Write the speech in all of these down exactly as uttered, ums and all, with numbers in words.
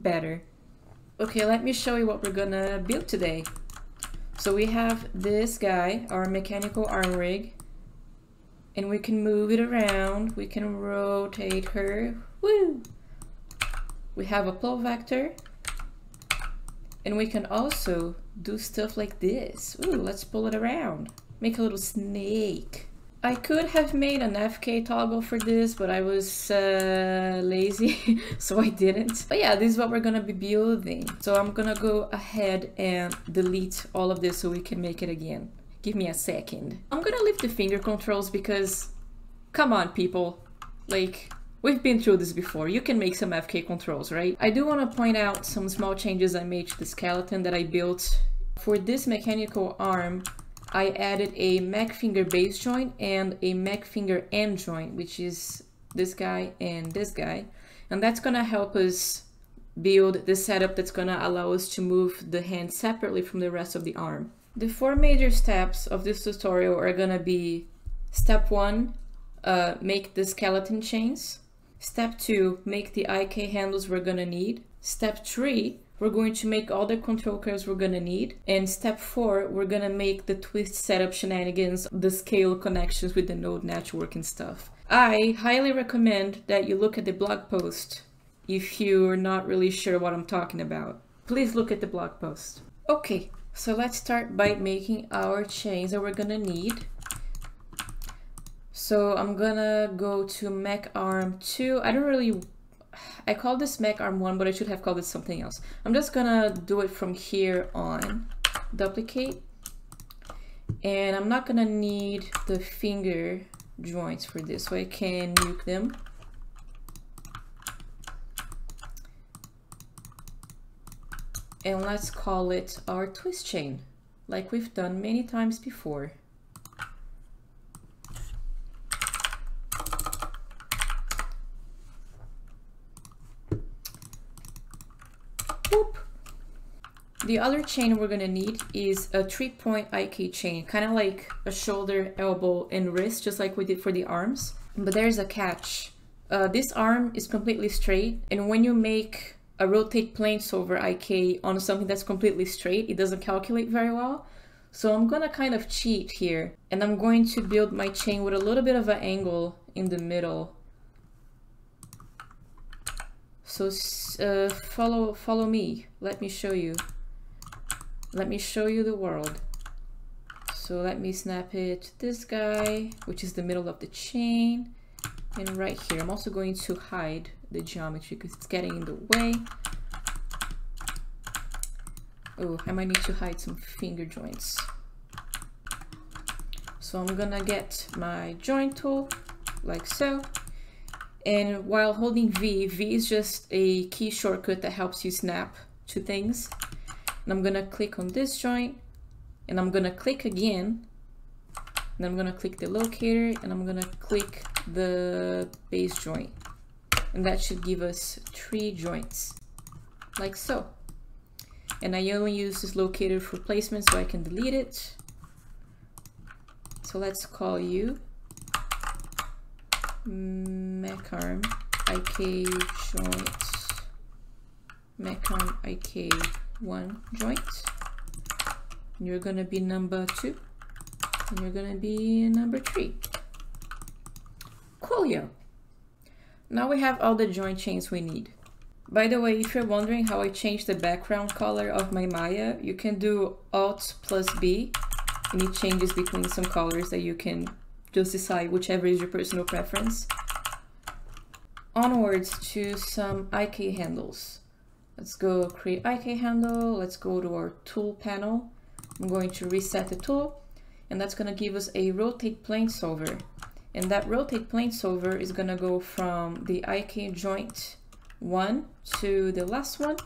better. Okay, let me show you what we're gonna build today. So we have this guy, our mechanical arm rig, and we can move it around. We can rotate her. Woo! We have a pull vector, and we can also do stuff like this. Ooh, let's pull it around. Make a little snake. I could have made an F K toggle for this, but I was uh, lazy, so I didn't. But yeah, this is what we're gonna be building. So I'm gonna go ahead and delete all of this so we can make it again. Give me a second. I'm gonna leave the finger controls because, come on people, like, we've been through this before. You can make some F K controls, right? I do want to point out some small changes I made to the skeleton that I built. For this mechanical arm, I added a mech finger base joint and a mech finger end joint, which is this guy and this guy. And that's gonna help us build the setup that's gonna allow us to move the hand separately from the rest of the arm. The four major steps of this tutorial are gonna be: step one, uh, make the skeleton chains. Step two, make the I K handles we're gonna need. Step three, we're going to make all the control curves we're gonna need. And step four, we're gonna make the twist setup shenanigans, the scale connections with the node network and stuff. I highly recommend that you look at the blog post if you're not really sure what I'm talking about. Please look at the blog post. Okay, so let's start by making our chains that we're gonna need. So I'm gonna go to mech arm two. I don't really, I call this mech arm one, but I should have called it something else. I'm just gonna do it from here on. Duplicate. And I'm not gonna need the finger joints for this, so I can nuke them. And let's call it our twist chain, like we've done many times before. Whoop. The other chain we're gonna need is a three-point I K chain, kind of like a shoulder, elbow, and wrist, just like we did for the arms. But there's a catch. Uh, this arm is completely straight, and when you make a rotate planes over I K on something that's completely straight, it doesn't calculate very well. So I'm gonna kind of cheat here, and I'm going to build my chain with a little bit of an angle in the middle. So uh, follow follow me. Let me show you. Let me show you the world. So let me snap it to this guy, which is the middle of the chain, and right here. I'm also going to hide the geometry because it's getting in the way. Oh, I might need to hide some finger joints. So I'm gonna get my joint tool, like so. And while holding V, V is just a key shortcut that helps you snap to things. And I'm gonna click on this joint, and I'm gonna click again. And I'm gonna click the locator, and I'm gonna click the base joint. And that should give us three joints, like so. And I only use this locator for placement, so I can delete it. So let's call you mech arm I K joint, mech arm I K one joint. And you're gonna be number two, and you're gonna be number three. Coolio. Now we have all the joint chains we need. By the way, if you're wondering how I changed the background color of my Maya, you can do Alt plus B, and it changes between some colors that you can just decide whichever is your personal preference. Onwards to some I K handles. Let's go create I K handle. Let's go to our tool panel. I'm going to reset the tool, and that's going to give us a rotate plane solver. And that rotate plane solver is going to go from the I K joint one to the last one.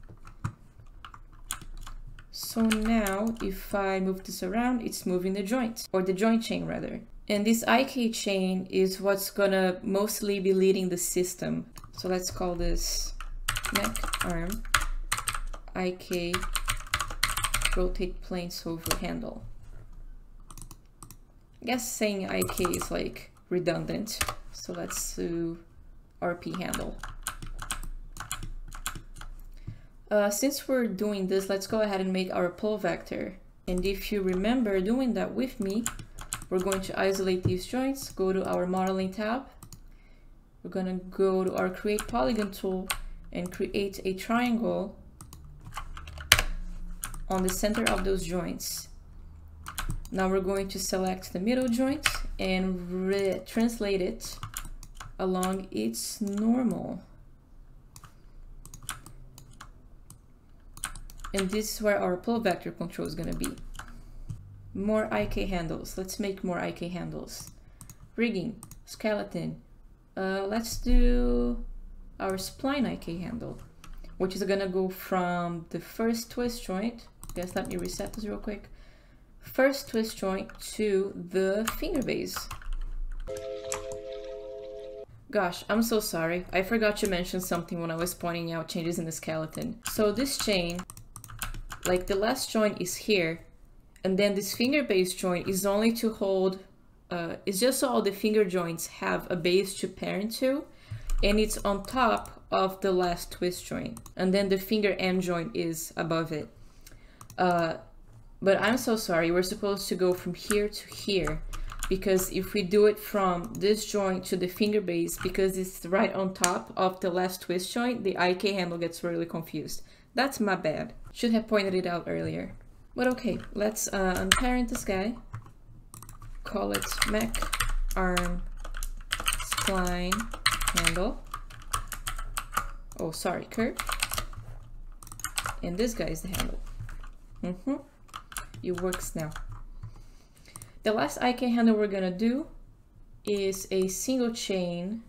So now if I move this around, it's moving the joint, or the joint chain rather. And this I K chain is what's gonna mostly be leading the system. So let's call this mech arm I K rotate plane solver handle. I guess saying I K is like redundant. So let's do R P handle. Uh, since we're doing this, let's go ahead and make our pull vector. And if you remember doing that with me, we're going to isolate these joints, go to our modeling tab. We're going to go to our create polygon tool and create a triangle on the center of those joints. Now we're going to select the middle joint and translate it along its normal. And this is where our pull vector control is going to be. More I K handles. Let's make more I K handles. Rigging, skeleton. Uh, let's do our spline I K handle, which is going to go from the first twist joint. Guess let me reset this real quick. First twist joint to the finger base. Gosh, I'm so sorry. I forgot to mention something when I was pointing out changes in the skeleton. So this chain, like the last joint is here, and then this finger base joint is only to hold, uh, it's just so all the finger joints have a base to parent to, and it's on top of the last twist joint, and then the finger end joint is above it. Uh, but I'm so sorry, we're supposed to go from here to here, because if we do it from this joint to the finger base, because it's right on top of the last twist joint, the I K handle gets really confused. That's my bad. Should have pointed it out earlier. But okay, let's uh, unparent this guy. Call it mech arm spline handle. Oh, sorry, curve. And this guy is the handle. Mm-hmm. It works now. The last I K handle we're gonna do is a single chain,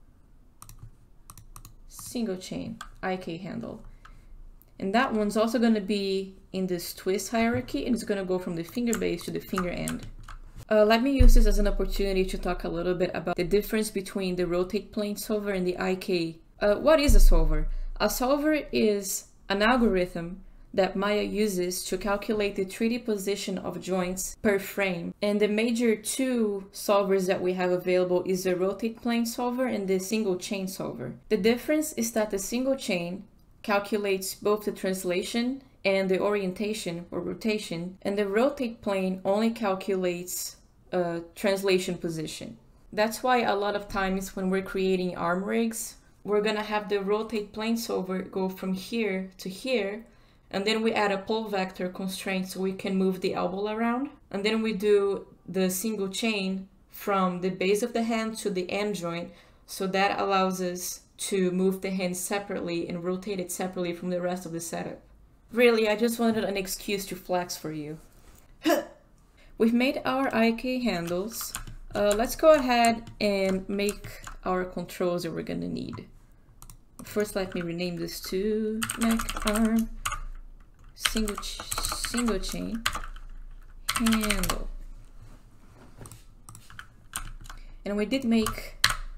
single chain I K handle. And that one's also going to be in this twist hierarchy, and it's going to go from the finger base to the finger end. Uh, let me use this as an opportunity to talk a little bit about the difference between the rotate plane solver and the I K. Uh, what is a solver? A solver is an algorithm that Maya uses to calculate the three D position of joints per frame. And the major two solvers that we have available is the rotate plane solver and the single chain solver. The difference is that the single chain calculates both the translation and the orientation or rotation, and the rotate plane only calculates uh, translation position. That's why a lot of times when we're creating arm rigs, we're gonna have the rotate plane solver go from here to here, and then we add a pull vector constraint so we can move the elbow around, and then we do the single chain from the base of the hand to the end joint, so that allows us to move the hand separately and rotate it separately from the rest of the setup. Really, I just wanted an excuse to flex for you. We've made our I K handles. Uh, let's go ahead and make our controls that we're gonna need. First, let me rename this to mech arm single ch single chain handle. And we did make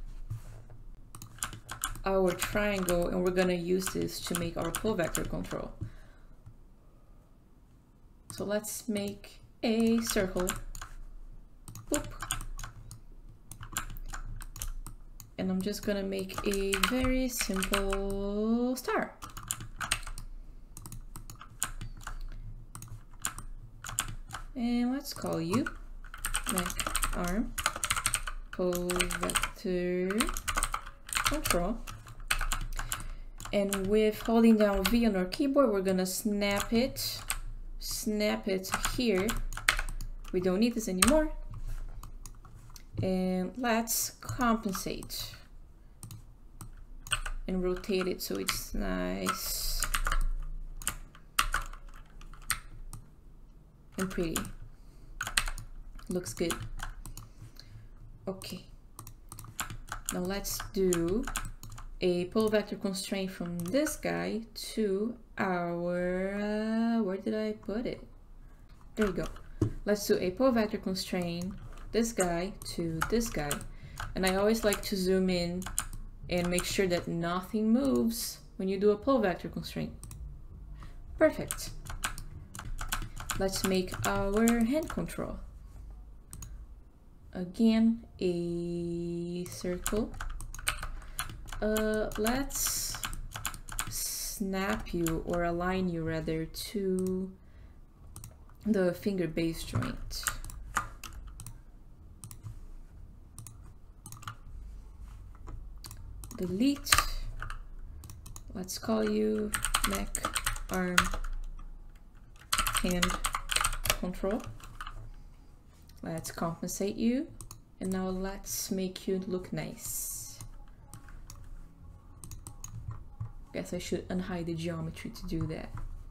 our triangle, and we're gonna use this to make our pull vector control. So let's make a circle. Boop. And I'm just gonna make a very simple star. And let's call you mech arm pull vector control. And with holding down V on our keyboard, we're gonna snap it, snap it here. We don't need this anymore. And let's compensate and rotate it so it's nice and pretty. Looks good. Okay. Now let's do a pull vector constraint from this guy to our, uh, where did I put it? There we go. Let's do a pull vector constraint, this guy to this guy. And I always like to zoom in and make sure that nothing moves when you do a pull vector constraint. Perfect. Let's make our hand control. Again, a circle. Uh, let's snap you or align you rather to the finger base joint. Delete. Let's call you neck, arm, hand control. Let's compensate you. And now let's make you look nice. Guess I should unhide the geometry to do that.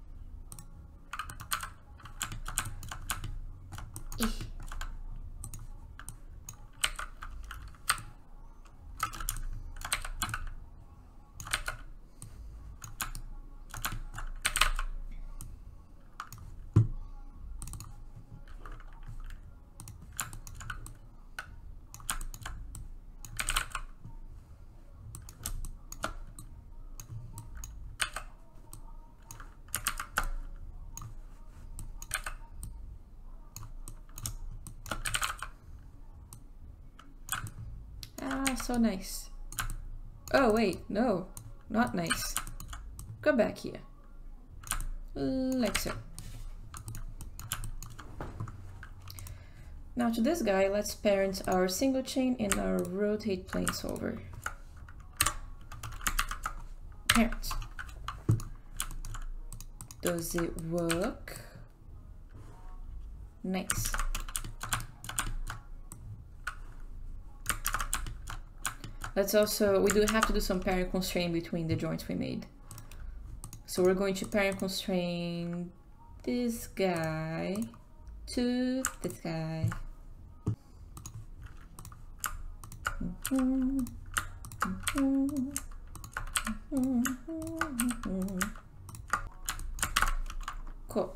Eh. So nice. Oh wait, no, not nice. Go back here. Like so. Now to this guy, let's parent our single chain and our rotate plane solver. Parent. Does it work? Nice. Let's also, we do have to do some parent constraint between the joints we made. So we're going to parent constrain this guy to this guy. Mm-hmm. Mm-hmm. Mm-hmm. Cool.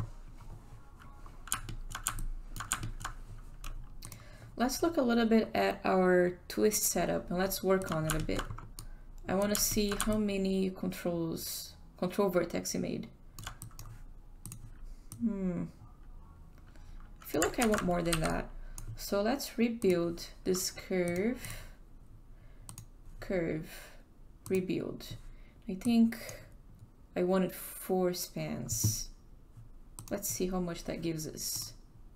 Let's look a little bit at our twist setup and let's work on it a bit. I want to see how many controls, control vertex we made. Hmm. I feel like I want more than that. So let's rebuild this curve. Curve. Rebuild. I think I wanted four spans. Let's see how much that gives us.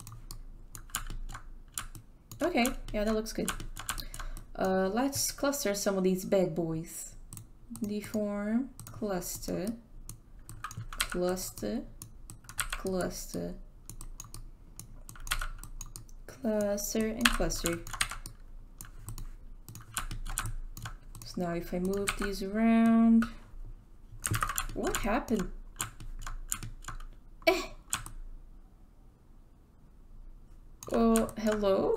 Okay, yeah, that looks good. Uh, let's cluster some of these bad boys. Deform, cluster, cluster, cluster, cluster, and cluster. So now if I move these around, what happened? Eh. Oh, hello?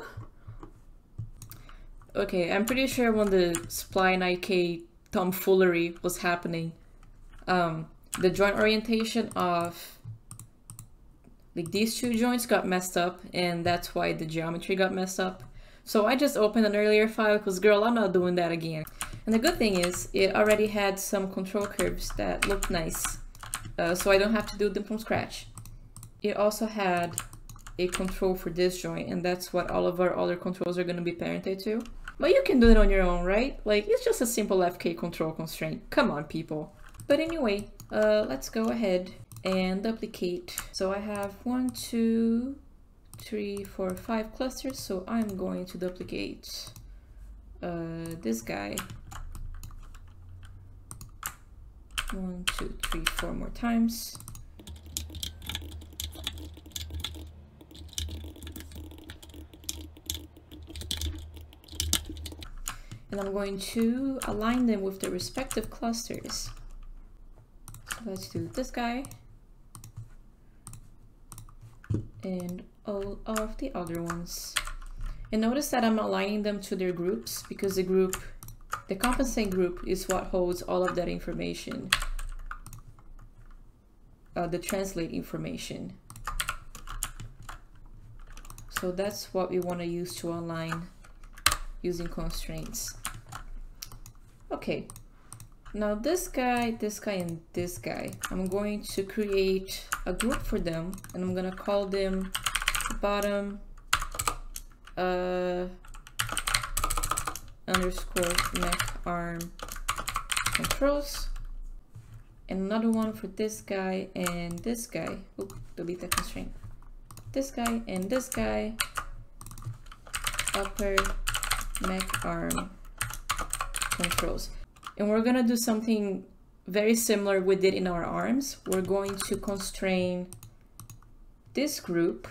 Okay, I'm pretty sure when the spline I K tomfoolery was happening, um, the joint orientation of like these two joints got messed up, and that's why the geometry got messed up. So I just opened an earlier file because, girl, I'm not doing that again. And the good thing is it already had some control curves that looked nice, uh, so I don't have to do them from scratch. It also had a control for this joint, and that's what all of our other controls are going to be parented to. But you can do it on your own, right? Like, it's just a simple F K control constraint. Come on, people. But anyway, uh, let's go ahead and duplicate. So I have one, two, three, four, five clusters. So I'm going to duplicate uh, this guy. One, two, three, four more times. And I'm going to align them with the respective clusters. So let's do this guy and all of the other ones. And notice that I'm aligning them to their groups because the group, the compensate group, is what holds all of that information, uh, the translate information. So that's what we want to use to align using constraints. Okay, now this guy, this guy, and this guy, I'm going to create a group for them, and I'm gonna call them bottom uh, underscore neck arm controls. and another one for this guy and this guy. Oop, delete that constraint. This guy and this guy. Upper neck arm controls. And we're gonna do something very similar we did in our arms. We're going to constrain this group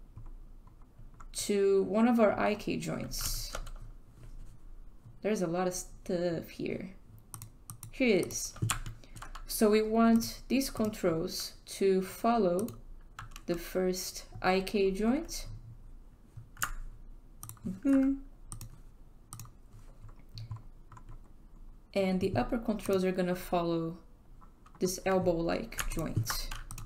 to one of our I K joints. There's a lot of stuff here. Here it is. So we want these controls to follow the first I K joint. Mm-hmm. And the upper controls are gonna follow this elbow-like joint.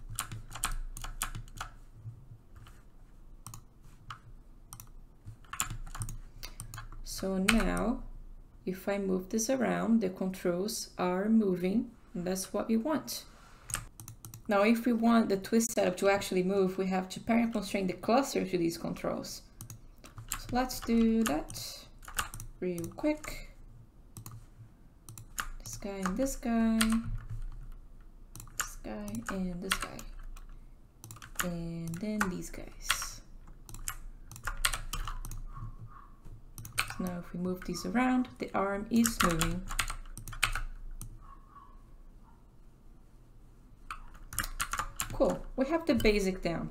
So now, if I move this around, the controls are moving, and that's what we want. Now, if we want the twist setup to actually move, we have to parent constrain the cluster to these controls. So let's do that real quick. This guy and this guy, this guy and this guy, and then these guys. Now if we move these around, the arm is moving. Cool, we have the basic down.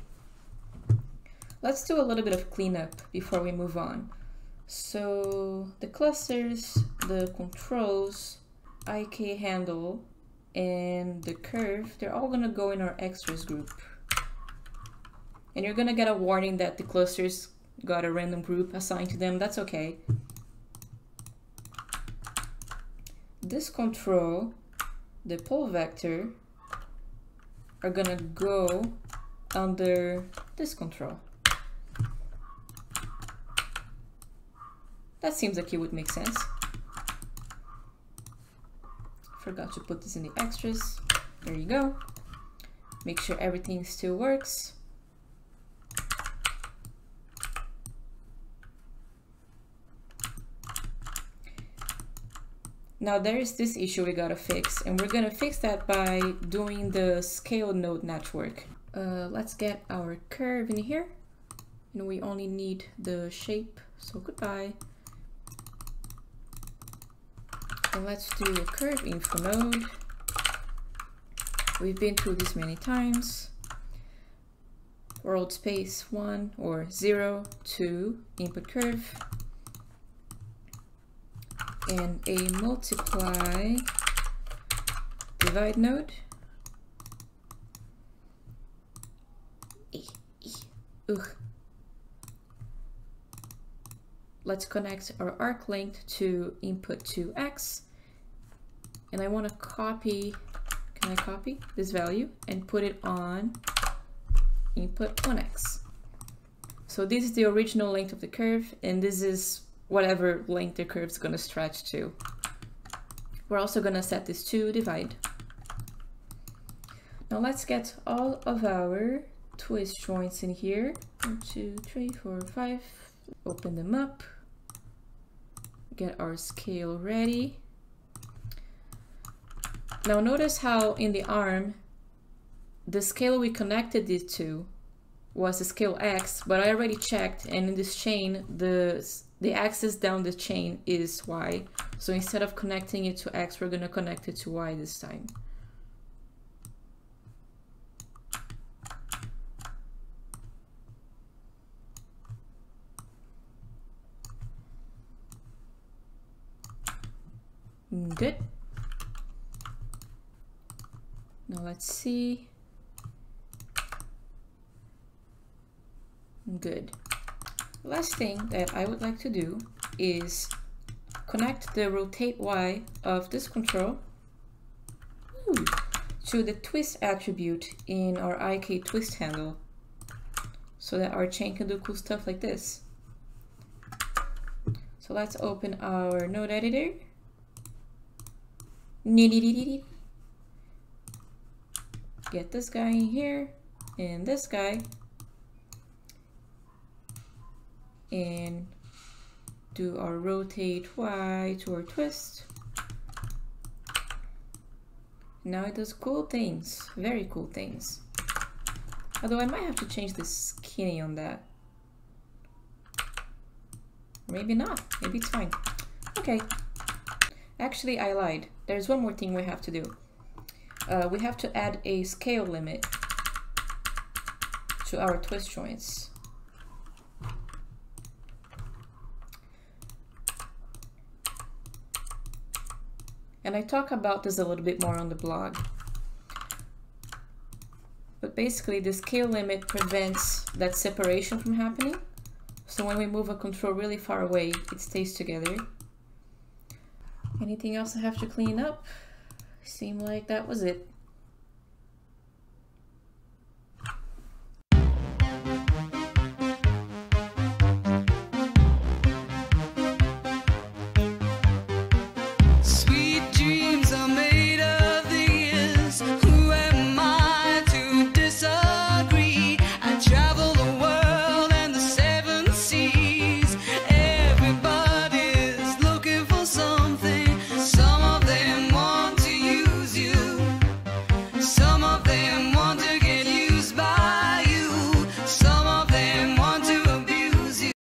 Let's do a little bit of cleanup before we move on. So the clusters, the controls, I K handle, and the curve, they're all gonna go in our extras group. And you're gonna get a warning that the clusters got a random group assigned to them. That's okay. This control, the pole vector, are gonna go under this control. That seems like it would make sense. Forgot to put this in the extras. There you go. Make sure everything still works. Now there is this issue we gotta fix, and we're gonna fix that by doing the scale node network. Uh, let's get our curve in here, and we only need the shape, so goodbye. And let's do a curve info node. We've been through this many times. World space one or zero, two, input curve. And a multiply divide node. E, e, ugh. Let's connect our arc length to input to X. And I want to copy, can I copy this value and put it on input one X. So this is the original length of the curve, and this is whatever length the curve is going to stretch to. We're also going to set this to divide. Now let's get all of our twist joints in here. One, two, three, four, five. Open them up. Get our scale ready. Now notice how in the arm, the scale we connected it to was the scale X, but I already checked, and in this chain, the The axis down the chain is Y. So instead of connecting it to X, we're going to connect it to Y this time. Good. Now let's see. Good. Last thing that I would like to do is connect the rotate Y of this control ooh, to the twist attribute in our I K twist handle, so that our chain can do cool stuff like this. So let's open our node editor. Get this guy in here and this guy, and do our rotate Y to our twist. Now it does cool things, very cool things. Although I might have to change the skinny on that. Maybe not, maybe it's fine. Okay. Actually, I lied. There's one more thing we have to do. Uh, we have to add a scale limit to our twist joints. And I talk about this a little bit more on the blog. But basically the scale limit prevents that separation from happening. So when we move a control really far away, it stays together. Anything else I have to clean up? Seemed like that was it.